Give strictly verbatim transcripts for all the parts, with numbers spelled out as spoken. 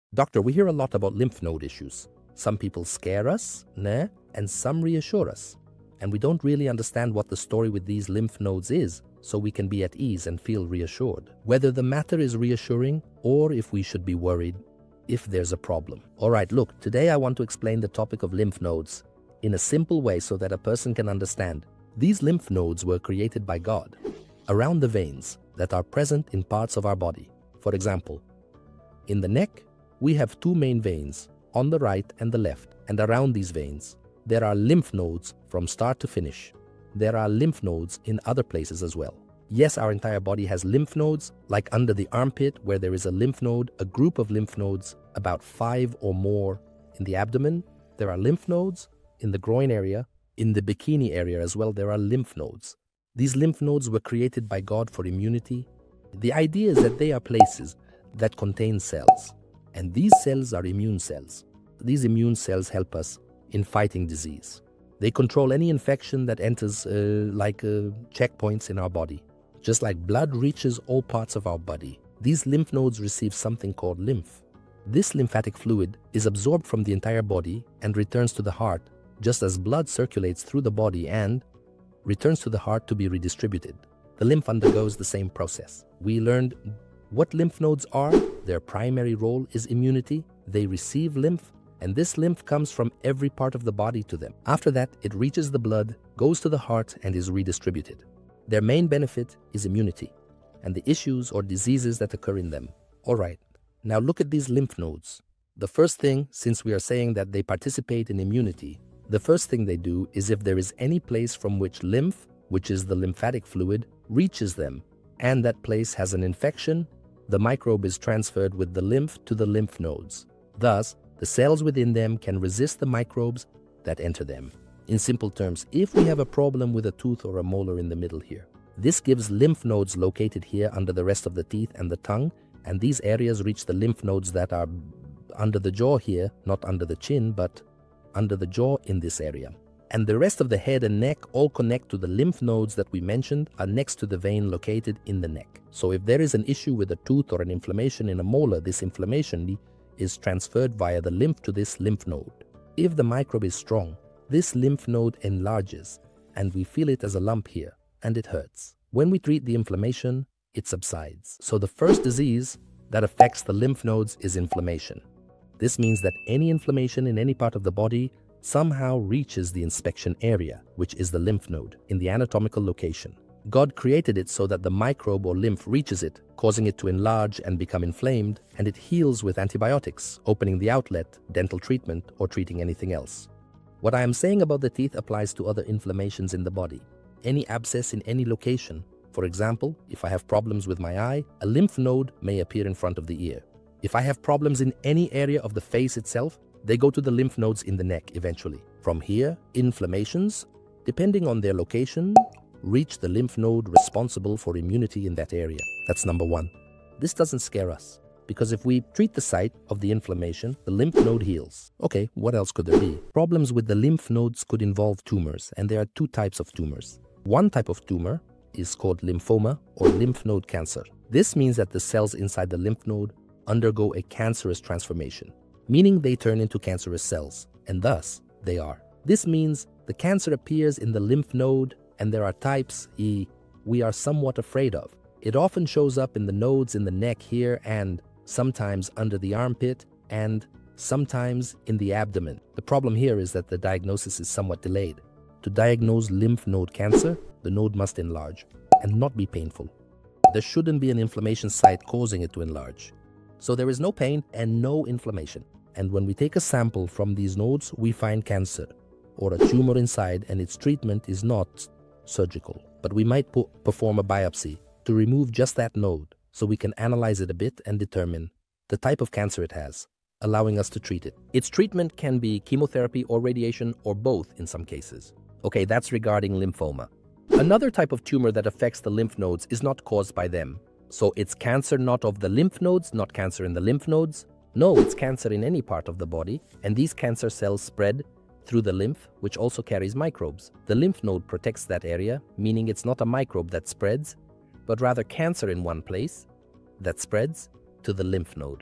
Doctor, we hear a lot about lymph node issues. Some people scare us, nah, and some reassure us. And we don't really understand what the story with these lymph nodes is, so we can be at ease and feel reassured. Whether the matter is reassuring or if we should be worried if there's a problem. Alright, look, today I want to explain the topic of lymph nodes in a simple way so that a person can understand. These lymph nodes were created by God around the veins that are present in parts of our body. For example, in the neck, we have two main veins, on the right and the left, and around these veins, there are lymph nodes from start to finish. There are lymph nodes in other places as well. Yes, our entire body has lymph nodes, like under the armpit where there is a lymph node, a group of lymph nodes, about five or more. In the abdomen, there are lymph nodes. In the groin area, in the bikini area as well, there are lymph nodes. These lymph nodes were created by God for immunity. The idea is that they are places that contain cells, and these cells are immune cells. These immune cells help us in fighting disease. They control any infection that enters uh, like uh, checkpoints in our body. Just like blood reaches all parts of our body, these lymph nodes receive something called lymph. This lymphatic fluid is absorbed from the entire body and returns to the heart, just as blood circulates through the body and returns to the heart to be redistributed. The lymph undergoes the same process. We learned what lymph nodes are. Their primary role is immunity. They receive lymph, and this lymph comes from every part of the body to them. After that, it reaches the blood, goes to the heart, and is redistributed. Their main benefit is immunity and the issues or diseases that occur in them. All right, now look at these lymph nodes. The first thing, since we are saying that they participate in immunity, the first thing they do is if there is any place from which lymph, which is the lymphatic fluid, reaches them, and that place has an infection, the microbe is transferred with the lymph to the lymph nodes. Thus, the cells within them can resist the microbes that enter them. In simple terms, if we have a problem with a tooth or a molar in the middle here, this gives lymph nodes located here under the rest of the teeth and the tongue, and these areas reach the lymph nodes that are under the jaw here, not under the chin, but under the jaw in this area. And the rest of the head and neck all connect to the lymph nodes that we mentioned are next to the vein located in the neck. So if there is an issue with a tooth or an inflammation in a molar, this inflammation is transferred via the lymph to this lymph node. If the microbe is strong, this lymph node enlarges and we feel it as a lump here and it hurts. When we treat the inflammation, it subsides. So the first disease that affects the lymph nodes is inflammation. This means that any inflammation in any part of the body somehow reaches the inspection area, which is the lymph node, in the anatomical location. God created it so that the microbe or lymph reaches it, causing it to enlarge and become inflamed, and it heals with antibiotics, opening the outlet, dental treatment, or treating anything else. What I am saying about the teeth applies to other inflammations in the body. Any abscess in any location, for example, if I have problems with my eye, a lymph node may appear in front of the ear. If I have problems in any area of the face itself, they go to the lymph nodes in the neck eventually. From here, inflammations, depending on their location, reach the lymph node responsible for immunity in that area. That's number one. This doesn't scare us, because if we treat the site of the inflammation, the lymph node heals. Okay, what else could there be? Problems with the lymph nodes could involve tumors, and there are two types of tumors. One type of tumor is called lymphoma or lymph node cancer. This means that the cells inside the lymph node undergo a cancerous transformation, meaning they turn into cancerous cells, and thus they are. This means the cancer appears in the lymph node, and there are types E we are somewhat afraid of. It often shows up in the nodes in the neck here, and sometimes under the armpit, and sometimes in the abdomen. The problem here is that the diagnosis is somewhat delayed. To diagnose lymph node cancer, the node must enlarge and not be painful. There shouldn't be an inflammation site causing it to enlarge. So there is no pain and no inflammation. And when we take a sample from these nodes, we find cancer or a tumor inside, and its treatment is not surgical. But we might perform a biopsy to remove just that node so we can analyze it a bit and determine the type of cancer it has, allowing us to treat it. Its treatment can be chemotherapy or radiation or both in some cases. Okay, that's regarding lymphoma. Another type of tumor that affects the lymph nodes is not caused by them. So it's cancer not of the lymph nodes, not cancer in the lymph nodes. No, it's cancer in any part of the body, and these cancer cells spread through the lymph, which also carries microbes. The lymph node protects that area, meaning it's not a microbe that spreads, but rather cancer in one place that spreads to the lymph node.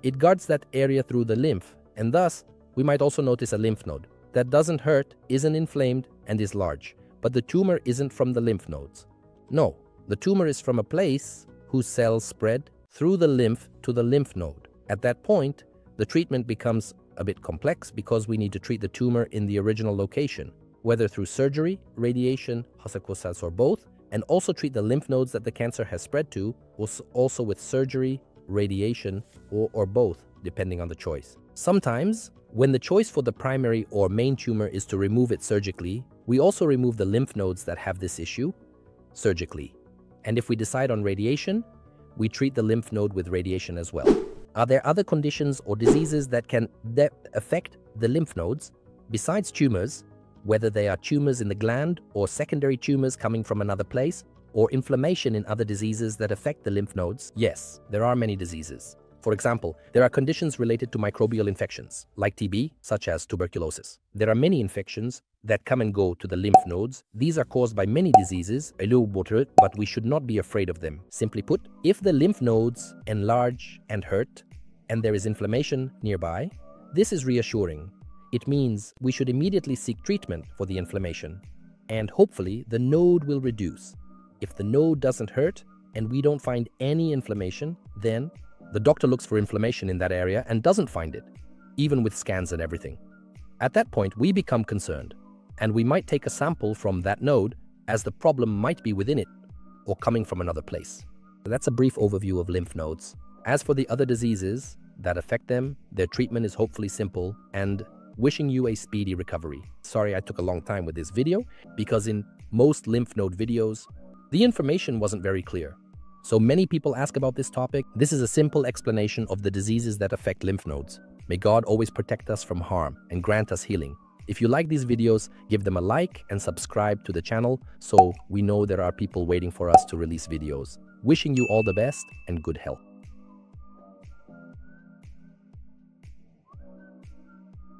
It guards that area through the lymph, and thus, we might also notice a lymph node that doesn't hurt, isn't inflamed, and is large. But the tumor isn't from the lymph nodes. No, the tumor is from a place whose cells spread through the lymph to the lymph node. At that point, the treatment becomes a bit complex because we need to treat the tumor in the original location, whether through surgery, radiation, or both, and also treat the lymph nodes that the cancer has spread to, also with surgery, radiation, or, or both, depending on the choice. Sometimes, when the choice for the primary or main tumor is to remove it surgically, we also remove the lymph nodes that have this issue surgically. And if we decide on radiation, we treat the lymph node with radiation as well. Are there other conditions or diseases that can affect the lymph nodes besides tumors, whether they are tumors in the gland or secondary tumors coming from another place, or inflammation in other diseases that affect the lymph nodes? Yes, there are many diseases. For example, there are conditions related to microbial infections, like T B, such as tuberculosis. There are many infections that come and go to the lymph nodes. These are caused by many diseases, but we should not be afraid of them. Simply put, if the lymph nodes enlarge and hurt, and there is inflammation nearby, this is reassuring. It means we should immediately seek treatment for the inflammation, and hopefully the node will reduce. If the node doesn't hurt and we don't find any inflammation, then the doctor looks for inflammation in that area and doesn't find it, even with scans and everything. At that point, we become concerned, and we might take a sample from that node, as the problem might be within it or coming from another place. That's a brief overview of lymph nodes. As for the other diseases that affect them, their treatment is hopefully simple, and wishing you a speedy recovery. Sorry I took a long time with this video, because in most lymph node videos, the information wasn't very clear. So many people ask about this topic. This is a simple explanation of the diseases that affect lymph nodes. May God always protect us from harm and grant us healing. If you like these videos, give them a like and subscribe to the channel so we know there are people waiting for us to release videos. Wishing you all the best and good health.